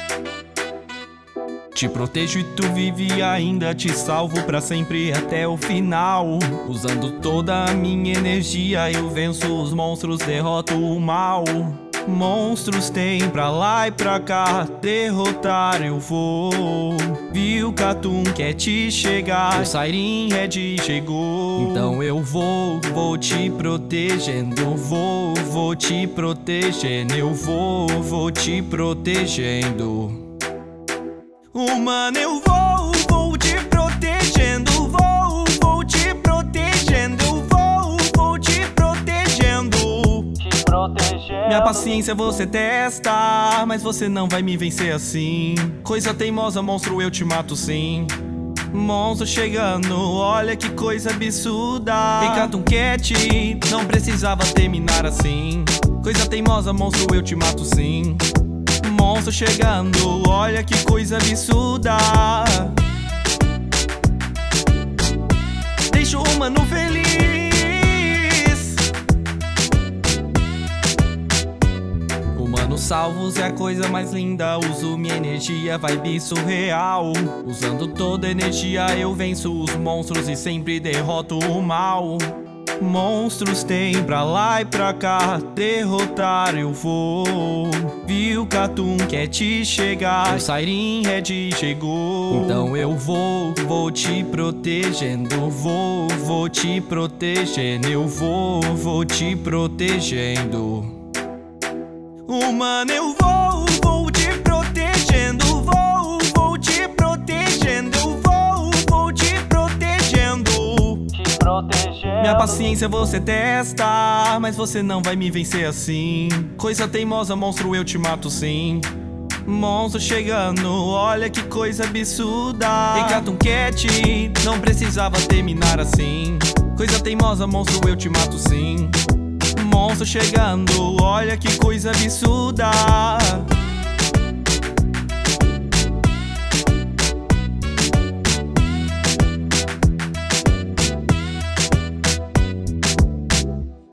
Te protejo e tu vive e ainda te salvo pra sempre até o final. Usando toda a minha energia eu venço os monstros, derroto o mal. Monstros tem pra lá e pra cá, derrotar eu vou. Viu Cartoon quer te chegar, o Siren Red chegou. Então eu vou te protegendo, vou te protegendo, eu vou te protegendo. Humano, eu vou te protegendo, vou te protegendo, eu vou te protegendo. Te protegendo. Minha paciência você testa, mas você não vai me vencer assim. Coisa teimosa, monstro, eu te mato sim. Monstro chegando, olha que coisa absurda. Ei, Cartoon Cat, não precisava terminar assim. Coisa teimosa, monstro, eu te mato sim. Monstro chegando, olha que coisa absurda. Deixa o humano feliz. Humano salvos é a coisa mais linda. Uso minha energia, vibe surreal. Usando toda a energia eu venço os monstros e sempre derroto o mal. Monstros tem pra lá e pra cá, derrotar eu vou. Viu Cartoon quer te chegar, o Siren Red chegou. Então eu vou te protegendo, vou te protegendo, eu vou te protegendo. Humano, eu vou te protegendo, vou te protegendo, eu vou te protegendo. Te protegendo. Minha paciência você testa, mas você não vai me vencer assim. Coisa teimosa, monstro, eu te mato sim. Monstro chegando, olha que coisa absurda. Ei, Cartoon Cat, não precisava terminar assim. Coisa teimosa, monstro, eu te mato sim. Monstro chegando, olha que coisa absurda.